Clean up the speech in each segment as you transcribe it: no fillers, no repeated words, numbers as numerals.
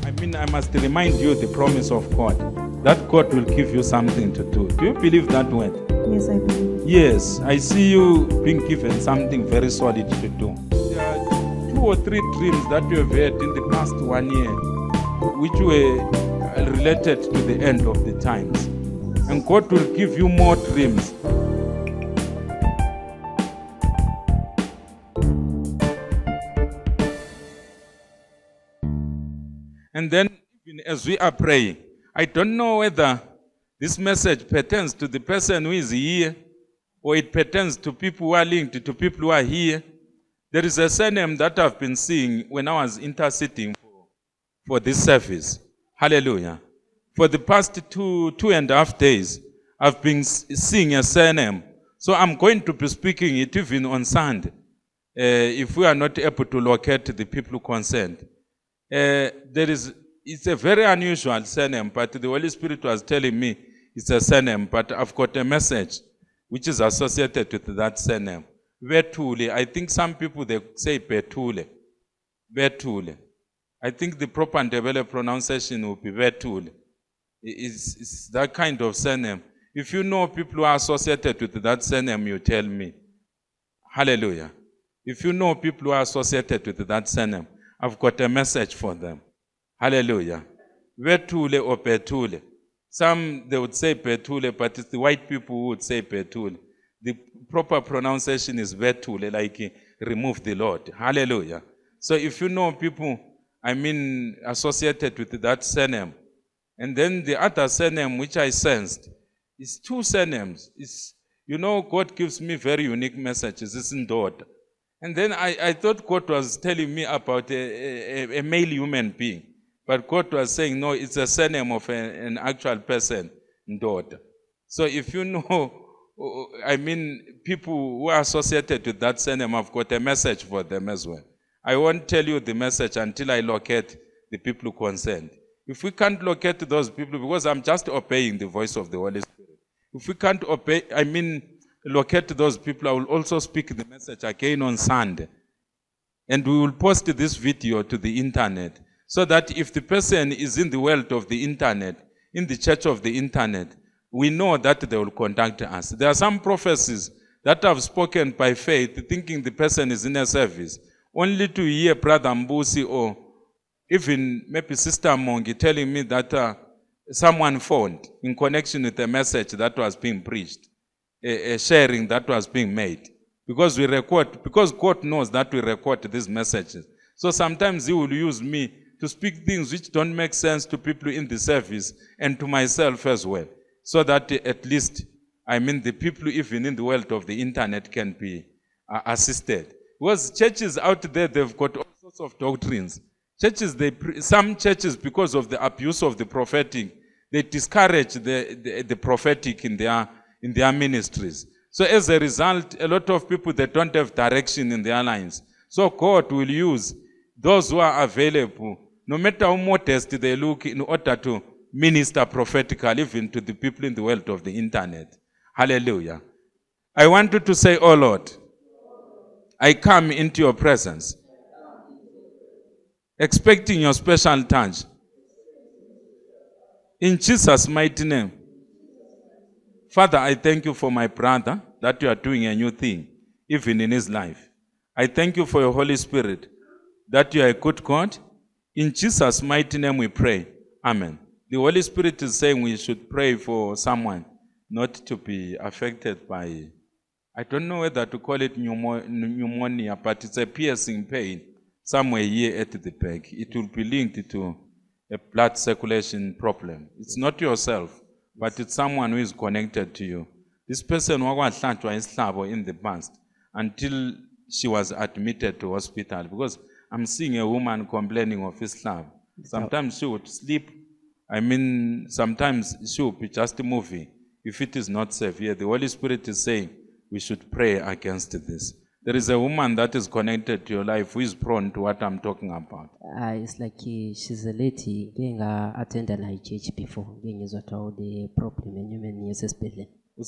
I mean, I must remind you the promise of God, that God will give you something to do. Do you believe that word? Yes, I believe. Yes, I see you being given something very solid to do. There are 2 or 3 dreams that you have had in the past 1 year, which were related to the end of the times. And God will give you more dreams. And then, even as we are praying, I don't know whether this message pertains to the person who is here, or it pertains to people who are linked to people who are here. There is a surname that I've been seeing when I was interceding for this service. Hallelujah. For the past 2.5 days, I've been seeing a surname. So I'm going to be speaking it even on Sunday, if we are not able to locate the people concerned. It's a very unusual surname, but the Holy Spirit was telling me it's a surname, but I've got a message which is associated with that surname. Betule. I think some people, they say Betule. Betule. I think the proper and developed pronunciation will be Betule. It's that kind of surname. If you know people who are associated with that surname, you tell me. Hallelujah. If you know people who are associated with that surname, I've got a message for them. Hallelujah. Betule or Betule. Some, they would say Betule, but it's the white people who would say Betule. The proper pronunciation is Betule, like remove the Lord. Hallelujah. So if you know people, I mean, associated with that surname, and then the other surname which I sensed is 2 surnames. You know, God gives me very unique messages. It's in daughter. And then I thought God was telling me about a male human being. But God was saying, no, it's a surname of an actual person, daughter. So if you know, I mean, people who are associated with that surname, I've got a message for them as well. I won't tell you the message until I locate the people concerned. If we can't locate those people, because I'm just obeying the voice of the Holy Spirit. If we can't locate those people, I will also speak the message again on Sunday. And we will post this video to the internet, so that if the person is in the world of the internet, in the church of the internet, we know that they will contact us. There are some prophecies that have spoken by faith, thinking the person is in a service, only to hear Brother Mbusi or even maybe Sister Mongi telling me that someone phoned in connection with a message that was being preached, a sharing that was being made. Because we record, because God knows that we record these messages. So sometimes He will use me to speak things which don't make sense to people in the service and to myself as well. So that at least, I mean, the people even in the world of the internet can be assisted. Because churches out there, they've got all sorts of doctrines. Churches, some churches, because of the abuse of the prophetic, they discourage the prophetic in their ministries. So as a result, a lot of people, they don't have direction in their lives. So God will use those who are available, no matter how modest they look, in order to minister prophetically even to the people in the world of the internet. Hallelujah. I want you to say, oh Lord, I come into your presence, expecting your special touch. In Jesus' mighty name. Father, I thank you for my brother, that you are doing a new thing, even in his life. I thank you for your Holy Spirit, that you are a good God. In Jesus' mighty name we pray. Amen. The Holy Spirit is saying we should pray for someone not to be affected by, I don't know whether to call it pneumonia, but it's a piercing pain somewhere here at the back. It will be linked to a blood circulation problem. It's not yourself, but it's someone who is connected to you. This person was in the past until she was admitted to hospital, because I'm seeing a woman complaining of Islam. Sometimes she would sleep. I mean, sometimes she would be just moving. If it is not severe, the Holy Spirit is saying we should pray against this. There is a woman that is connected to your life who is prone to what I'm talking about. It's like she's a lady getting attended a church before, getting is what all the problem and human is especially.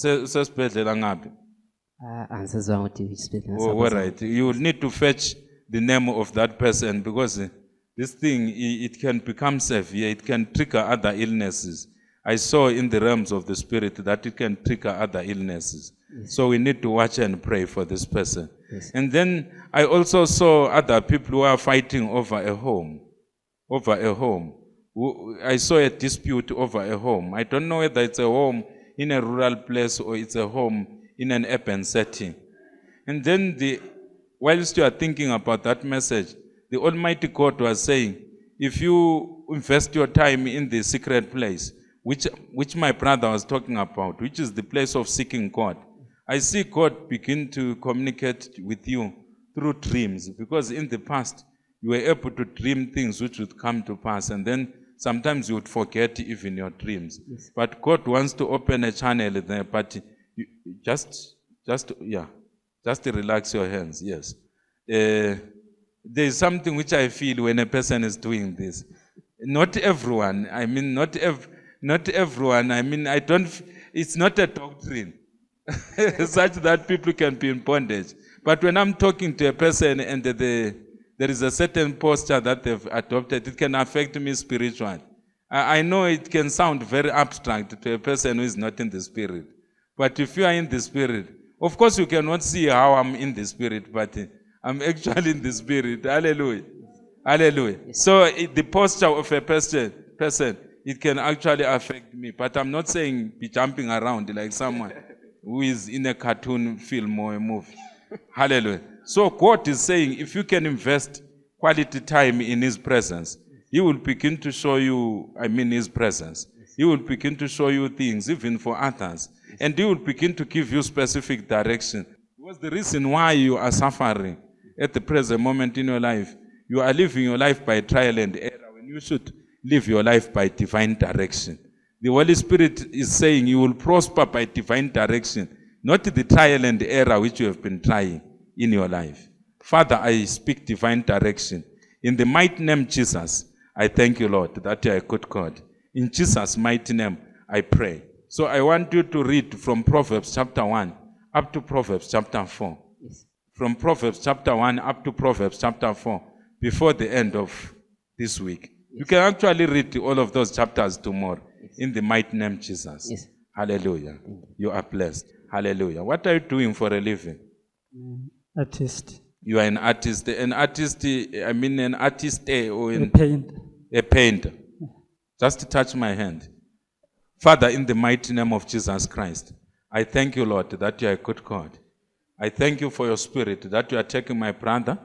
Answers on to all right. You will need to fetch the name of that person, because this thing, it can become severe. It can trigger other illnesses. I saw in the realms of the spirit that it can trigger other illnesses. So we need to watch and pray for this person. Yes. And then I also saw other people who are fighting over a home. I saw a dispute over a home. I don't know whether it's a home in a rural place or it's a home in an urban setting. And then whilst you are thinking about that message, the Almighty God was saying, if you invest your time in the secret place, which my brother was talking about, which is the place of seeking God, I see God begin to communicate with you through dreams, because in the past, you were able to dream things which would come to pass, and then sometimes you would forget even your dreams. Yes. But God wants to open a channel there, but just relax your hands, yes. There is something which I feel when a person is doing this. Not everyone, it's not a doctrine such that people can be in bondage. But when I'm talking to a person and there is a certain posture that they've adopted, it can affect me spiritually. I know it can sound very abstract to a person who is not in the spirit. But if you are in the spirit, of course you cannot see how I'm in the spirit, but I'm actually in the spirit. Hallelujah. Hallelujah. So the posture of a person, it can actually affect me. But I'm not saying be jumping around like someone who is in a cartoon film or a movie. Hallelujah. So God is saying, if you can invest quality time in His presence, He will begin to show you, His presence. He will begin to show you things, even for others. And He will begin to give you specific direction. Because the reason why you are suffering at the present moment in your life, you are living your life by trial and error when you should live your life by divine direction. The Holy Spirit is saying you will prosper by divine direction, not the trial and error which you have been trying in your life. Father, I speak divine direction. In the mighty name Jesus, I thank you, Lord, that you are a good God. In Jesus' mighty name, I pray. So I want you to read from Proverbs chapter 1 up to Proverbs chapter 4. Yes. From Proverbs chapter 1 up to Proverbs chapter 4, before the end of this week. Yes. You can actually read all of those chapters tomorrow. Yes. In the mighty name Jesus. Yes. Hallelujah. You are blessed. Hallelujah. What are you doing for a living? Artist. You are an artist. An artist or A painter. a painter. Just touch my hand. Father, in the mighty name of Jesus Christ, I thank you, Lord, that you are a good God. I thank you for your spirit, that you are taking my brother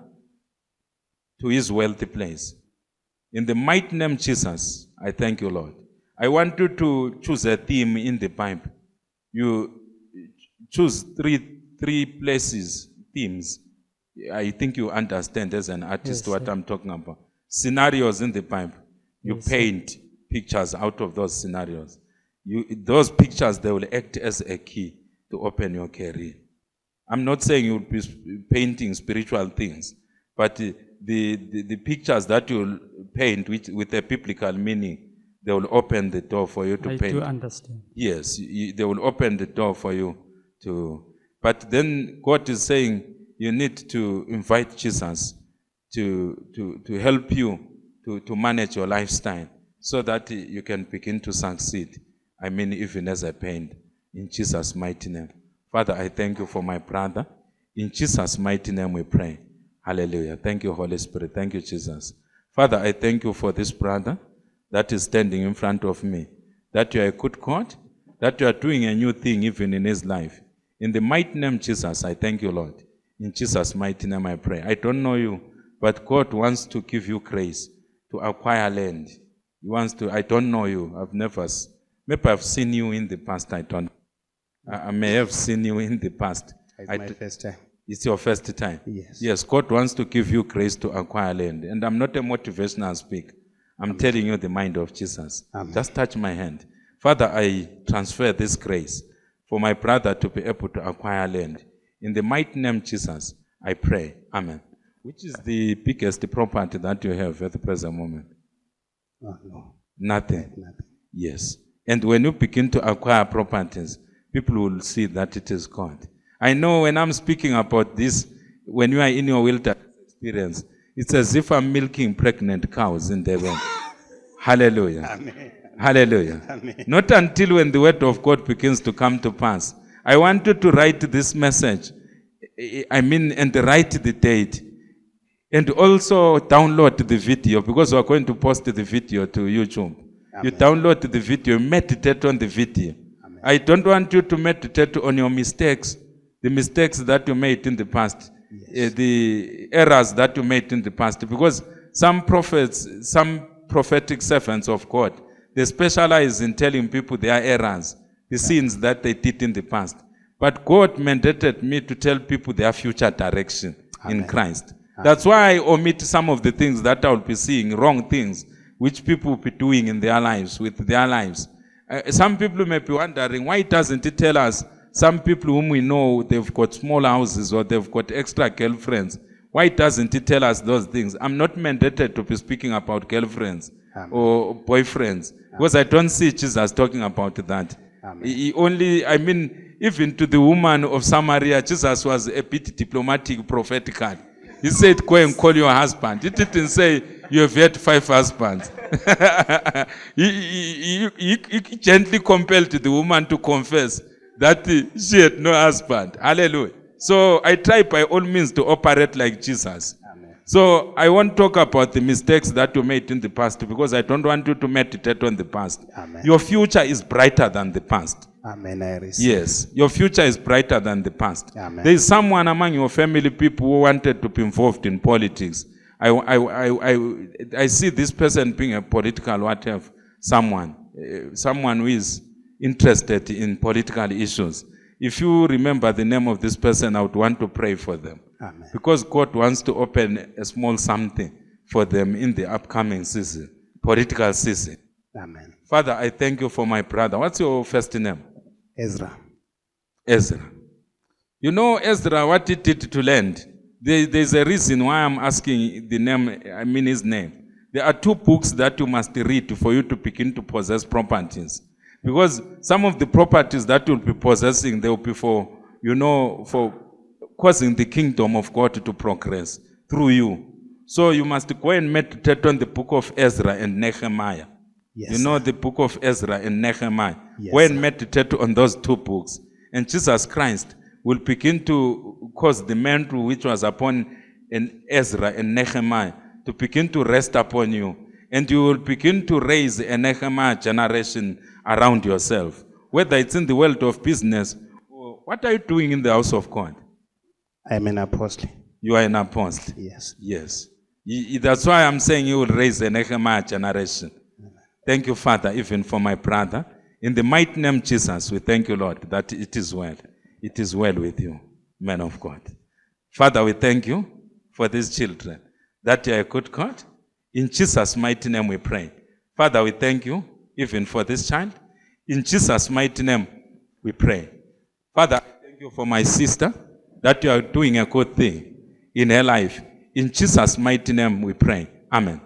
to his wealthy place. In the mighty name Jesus, I thank you, Lord. I want you to choose a theme in the Bible. You choose three places, themes. I think you understand as an artist what I'm talking about. Scenarios in the Bible. You paint pictures out of those scenarios. Those pictures, they will act as a key to open your career. I'm not saying you'll be painting spiritual things, but the pictures that you'll paint with a biblical meaning, they will open the door for you to paint. I do understand. Yes, they will open the door for you to. But then God is saying you need to invite Jesus to help you to manage your lifestyle so that you can begin to succeed. Even as a painter, in Jesus' mighty name. Father, I thank you for my brother. In Jesus' mighty name we pray. Hallelujah. Thank you, Holy Spirit. Thank you, Jesus. Father, I thank you for this brother that is standing in front of me, that you are a good God, that you are doing a new thing even in his life. In the mighty name Jesus, I thank you, Lord. In Jesus' mighty name I pray. I don't know you, but God wants to give you grace to acquire land. He wants to, I don't know you. Maybe I've seen you in the past, I don't. I may have seen you in the past. It's my first time. It's your first time? Yes. Yes, God wants to give you grace to acquire land. And I'm not a motivational speaker. I'm telling you the mind of Jesus. Just touch my hand. Father, I transfer this grace for my brother to be able to acquire land. In the mighty name of Jesus, I pray. Amen. Which is the biggest property that you have at the present moment? No. Nothing? Nothing. Yes. And when you begin to acquire properties, people will see that it is God. I know when I'm speaking about this, when you are in your wilderness experience, It's as if I'm milking pregnant cows in Devon. Hallelujah. Amen. Hallelujah. Amen. Not until when the word of God begins to come to pass. I want you to write this message. And write the date. And also download the video, because we're going to post the video to YouTube. Amen. You download the video, meditate on the video. Amen. I don't want you to meditate on your mistakes, the mistakes that you made in the past, Yes. the errors that you made in the past. Because some prophets, some prophetic servants of God, they specialize in telling people their errors, the sins that they did in the past. But God mandated me to tell people their future direction in Amen. Christ. That's why I omit some of the things that I'll be seeing, wrong things, which people will be doing in their lives, with their lives. Some people may be wondering, why doesn't it tell us some people whom we know, they've got small houses or they've got extra girlfriends? Why doesn't it tell us those things? I'm not mandated to be speaking about girlfriends Amen. or boyfriends, because I don't see Jesus talking about that. Amen. He only, even to the woman of Samaria, Jesus was a bit diplomatic, prophetically. He said, go and call your husband. He didn't say, you have had 5 husbands. he gently compelled the woman to confess that she had no husband. Hallelujah. So I try by all means to operate like Jesus. Amen. So I won't talk about the mistakes that you made in the past, because I don't want you to meditate on the past. Amen. Your future is brighter than the past. Amen. I receive. Yes, your future is brighter than the past. Amen. There is someone among your family people who wanted to be involved in politics. I see this person being a political whatever, someone who is interested in political issues. If you remember the name of this person, I would want to pray for them. Amen. Because God wants to open a small something for them in the upcoming season, political season. Amen. Father, I thank you for my brother. What's your first name? Ezra. Ezra. You know Ezra, what he did to land? There's a reason why I'm asking the name, his name. There are 2 books that you must read for you to begin to possess properties. Because some of the properties that you'll be possessing, they will be for causing the kingdom of God to progress through you. So you must go and meditate on the book of Ezra and Nehemiah. Yes. You know the book of Ezra and Nehemiah. Yes, Go and sir. meditate on those 2 books. And Jesus Christ will begin to cause the mantle which was upon Ezra and Nehemiah to begin to rest upon you. And you will begin to raise a Nehemiah generation around yourself. Whether it's in the world of business, or what are you doing in the house of God? I am an apostle. You are an apostle. Yes. Yes. That's why I'm saying you will raise a Nehemiah generation. Thank you, Father, even for my brother. In the mighty name of Jesus, we thank you, Lord, that it is well. It is well with you, man of God. Father, we thank you for these children, that you are a good God. In Jesus' mighty name we pray. Father, we thank you even for this child. In Jesus' mighty name we pray. Father, I thank you for my sister, that you are doing a good thing in her life. In Jesus' mighty name we pray. Amen.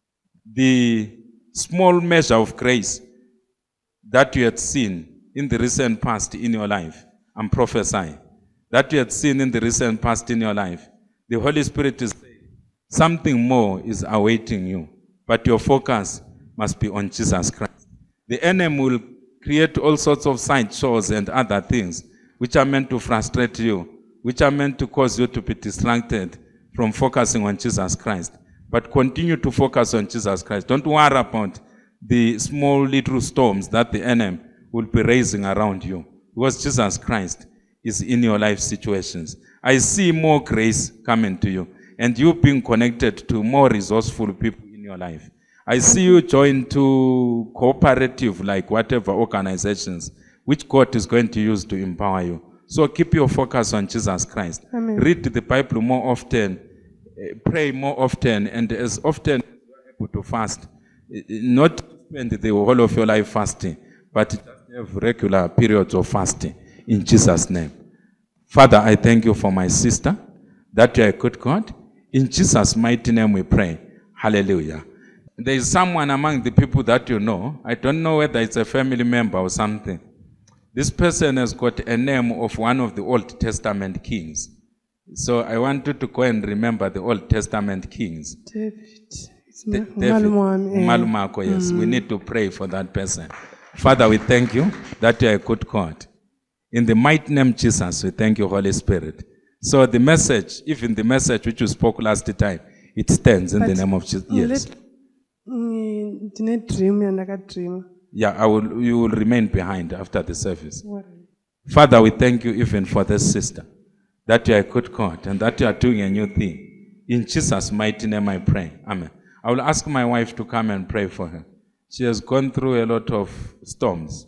The small measure of grace that you had seen in the recent past in your life, I'm prophesying, that you had seen in the recent past in your life, the Holy Spirit is saying something more is awaiting you, but your focus must be on Jesus Christ. The enemy will create all sorts of side shows and other things which are meant to frustrate you, which are meant to cause you to be distracted from focusing on Jesus Christ. But continue to focus on Jesus Christ. Don't worry about the small little storms that the enemy will be raising around you, because Jesus Christ is in your life situations. I see more grace coming to you, and you being connected to more resourceful people in your life. I see you join to cooperative, like whatever organizations, which God is going to use to empower you. So keep your focus on Jesus Christ. Amen. Read the Bible more often, pray more often, and as often as you are able to fast. Not spend the whole of your life fasting, but just have regular periods of fasting in Jesus' name. Father, I thank you for my sister, that you are a good God. In Jesus' mighty name we pray. Hallelujah. There is someone among the people that you know. I don't know whether it's a family member or something. This person has got a name of one of the Old Testament kings. So I want you to go and remember the Old Testament kings. David. It's David, umalume wami, Malumako, yes. We need to pray for that person. Father, we thank you that you are a good God. In the mighty name of Jesus, we thank you, Holy Spirit. So the message, even the message which you spoke last time, it stands in the But name of Jesus. Yes. ndine dream yandakadreama. Yeah, you will remain behind after the service. Father, we thank you even for this sister, that you are a good God and that you are doing a new thing. In Jesus' mighty name I pray. Amen. I will ask my wife to come and pray for her. She has gone through a lot of storms,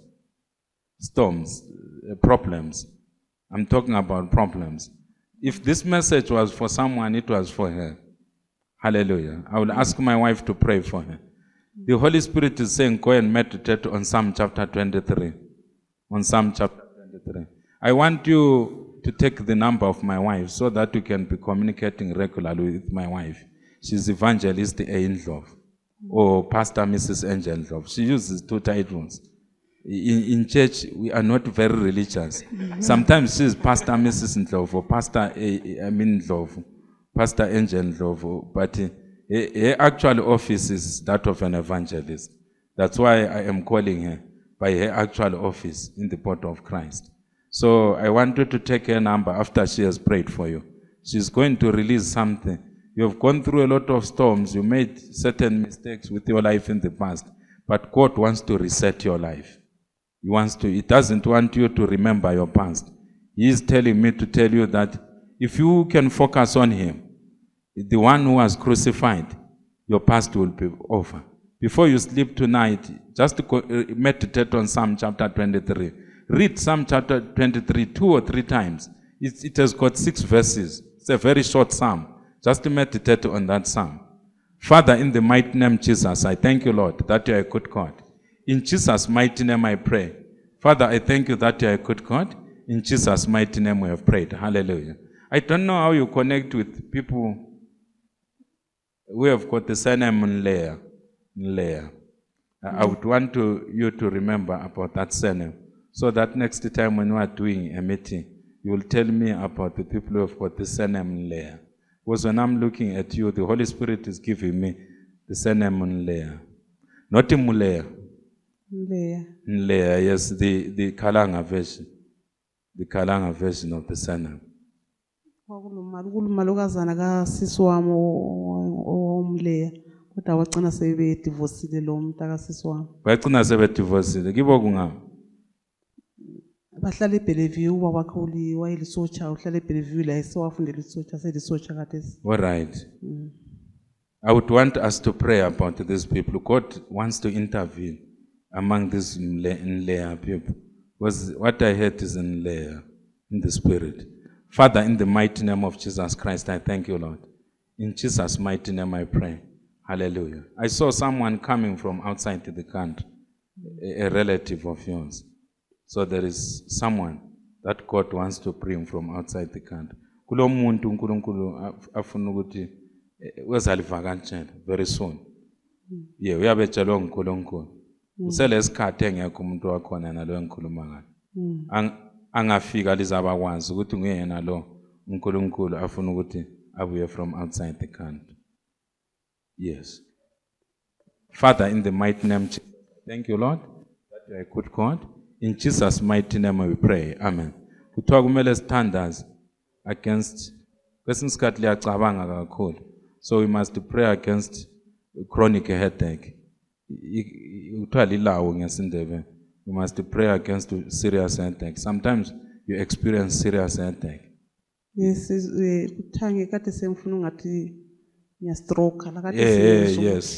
problems. I'm talking about problems. If this message was for someone, it was for her. Hallelujah. I will ask my wife to pray for her. The Holy Spirit is saying, go and meditate on Psalm chapter 23. On Psalm chapter 23. I want you to take the number of my wife so that you can be communicating regularly with my wife. She's Evangelist A. Ndlovu or Pastor Mrs. Angel Ndlovu. She uses two titles. In church, we are not very religious. Sometimes she's Pastor Mrs. Ndlovu or Pastor Ndlovu, Pastor Angel Ndlovu, but her actual office is that of an evangelist. That's why I am calling her by her actual office in the body of Christ. So I want you to take her number after she has prayed for you. She's going to release something. You have gone through a lot of storms. You made certain mistakes with your life in the past. But God wants to reset your life. He doesn't want you to remember your past. He is telling me to tell you that if you can focus on Him, the one who was crucified, your past will be over. Before you sleep tonight, just meditate on Psalm chapter 23. Read Psalm chapter 23 2 or 3 times. It has got 6 verses. It's a very short psalm. Just meditate on that psalm. Father, in the mighty name of Jesus, I thank you, Lord, that you are a good God. In Jesus' mighty name I pray. Father, I thank you that you are a good God. In Jesus' mighty name we have prayed. Hallelujah. I don't know how you connect with people who have got the surname Nleya. I would want you to remember about that surname, so that next time when you are doing a meeting, you will tell me about the people who have got the surname Nleya. Because when I'm looking at you, the Holy Spirit is giving me the surname Nleya. Not Muleya. Nleya, yes, the Kalanga version. The Kalanga version of the surname. Kwakulomalukazana kasisi wami omleya kodwa wagcina sebedivorcile lo mntaka kasisi wami. Bagcina sebedivorcile. Kibo kungaphi? Bahlala eBellevue ubabakho wayelisotsha uhlala eBellevue la esewafundela isotsha selisotsha kadesi. All right. I would want us to pray about these people. God wants to intervene among these Nleya people. Because what I heard is Nleya in the spirit. Father, in the mighty name of Jesus Christ, I thank you, Lord. In Jesus' mighty name I pray. Hallelujah. I saw someone coming from outside the country, a relative of yours. So there is someone that God wants to bring from outside the country. Kulo muntu uNkulunkulu afuna ukuthi wezalivakatshela very soon. Yeah, uyabejelwa nguNkulunkulu. Uselesikhathe engekho umuntu wakhona nalo engikhuluma ngayo. Angafika lizabakwazi ukuthi nguyena lo uNkulunkulu afuna ukuthi abuye from outside the country. Yes. Father, in the mighty name of Jesus, thank you, Lord, that you are a good God. In Jesus' mighty name we pray. Amen. Kuthiwa kumele sithandaze against kwesinye isikhathi liyacabanga kakhulu. So we must pray against chronic headache. Kuthiwa lilawo ngesindebele. We must pray against serious headache. Sometimes you experience serious headache. Yes, uthange kade semfuna ngathi ngiyastroke la kade yes.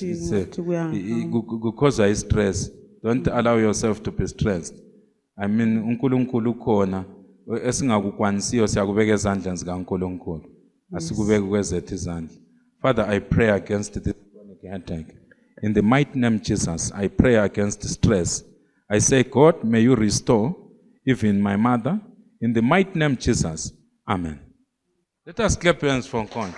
Because I stress. Don't allow yourself to be stressed. I mean, uNkulunkulu ukhona esingakukwanisiyo siyakubeka ezandleni zikaNkulunkulu. Asikubeka kwezethu izandla. Father, I pray against this chronic headache. In the mighty name of Jesus, I pray against stress. I say, God, may you restore even my mother. In the mighty name of Jesus. Amen. Let us clap hands for God.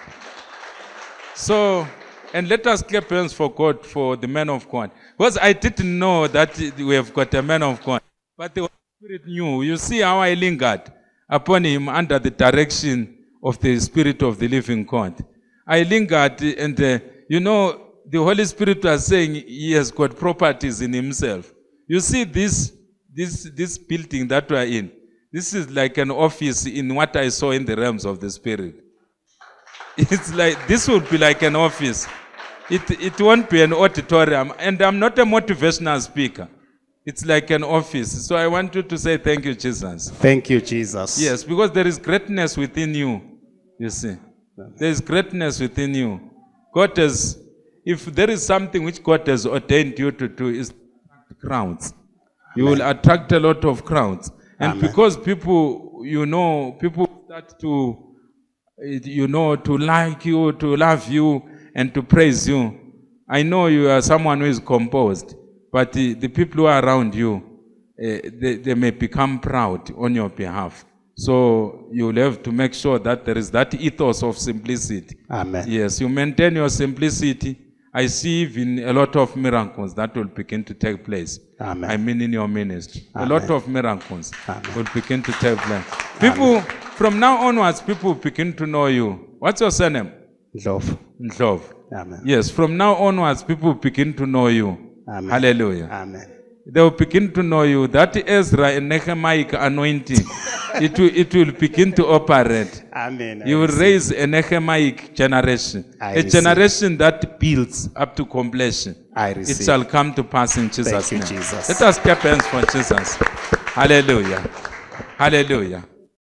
So, and let us clap hands for God, for the man of God. Because I didn't know that we have got a man of God. But the Holy Spirit knew. You see how I lingered upon him under the direction of the Spirit of the living God. I lingered and, the Holy Spirit was saying he has got properties in himself. You see this building that we are in, this is like an office in what I saw in the realms of the Spirit. It's like, this would be like an office. It won't be an auditorium. And I'm not a motivational speaker. It's like an office. So I want you to say thank you, Jesus. Thank you, Jesus. Yes, because there is greatness within you. You see. There is greatness within you. God has, if there is something which God has ordained you to do, is crowds. You will attract a lot of crowds. And Amen. because people, people start to, to like you, to love you, and to praise you. I know you are someone who is composed, but the people who are around you, they may become proud on your behalf. So you'll have to make sure that there is that ethos of simplicity. Amen. Yes, you maintain your simplicity. I see even a lot of miracles that will begin to take place. Amen. I mean in your ministry. Amen. A lot of miracles Amen. will begin to take place. People, from now onwards, people begin to know you. What's your surname? Love. Ndlov. Amen. Yes, from now onwards, people begin to know you. Amen. Hallelujah. Amen. They will begin to know you. That Ezra and Nehemiah anointing, it will begin to operate. Amen. You will raise a Nehemiah generation. I A receive. generation that builds up to completion. I It receive. shall come to pass in Jesus' Thank you, name. Jesus. Let us clap hands for Jesus. Hallelujah. Hallelujah.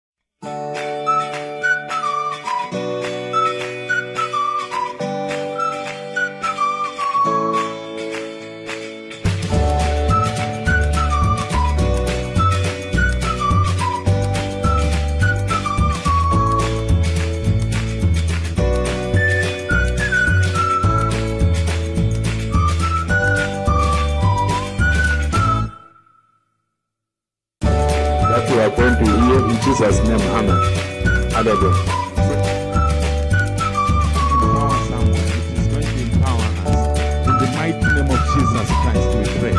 That we are going to hear in Jesus' name. Amen. Hallelujah. Empower someone. It is going to empower us. In the mighty name of Jesus Christ, we pray.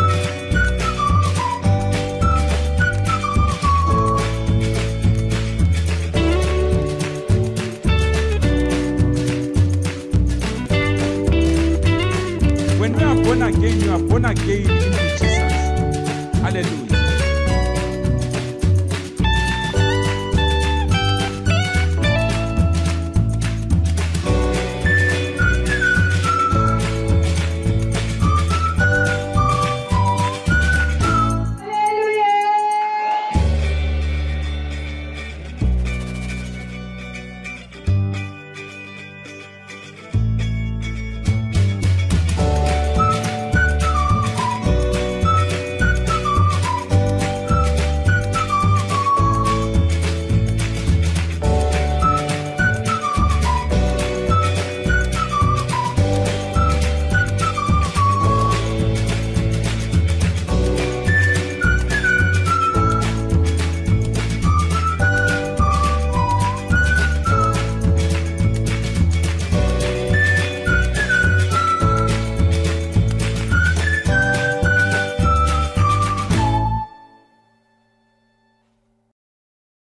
When you are born again into Jesus. Hallelujah.